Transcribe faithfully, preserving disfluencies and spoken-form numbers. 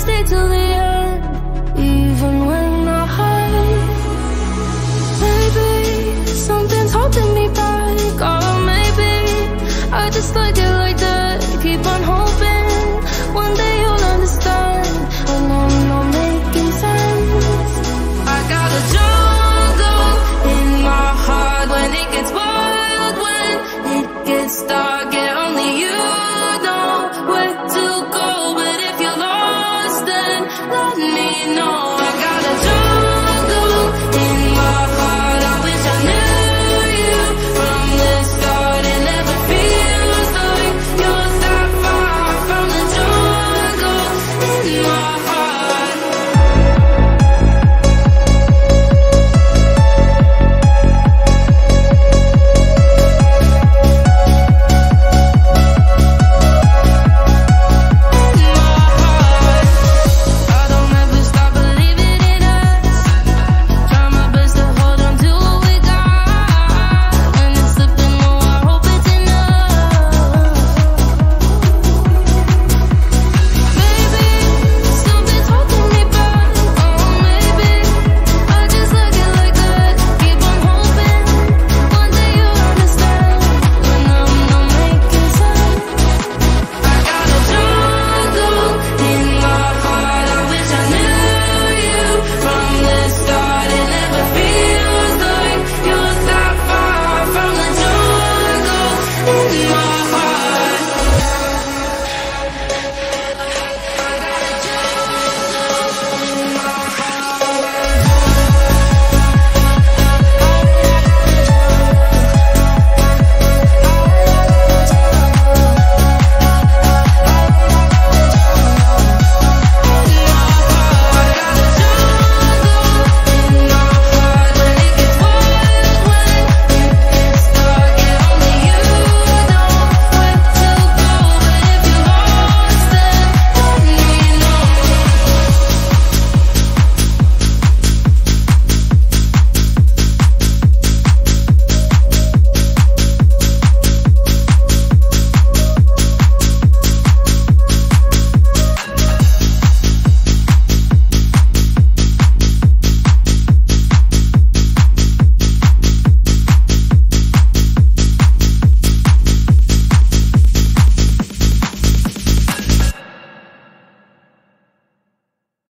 stay till the end, even when I hide. Maybe something's holding me back, or maybe I just like it like that. Keep on hoping one day you'll understand when I'm not making sense. I got a jungle in my heart when it gets wild, when it gets dark, yeah, only you know where to go. But if you're lost, then let me know. I got a jungle in my heart. I wish I knew you from the start. It never feels like you're that far from the jungle in my heart. I don't ever stop believing in us. Try my best to hold on to what we got. When it's slipping low, I hope it's enough. Maybe something's holding me back. Oh, maybe I just like it like that. Keep on hoping one day you'll understand when I'm not making sense. I got a jungle in my heart. I wish I knew you from the start. It never feels like you're that far from the jungle in my heart.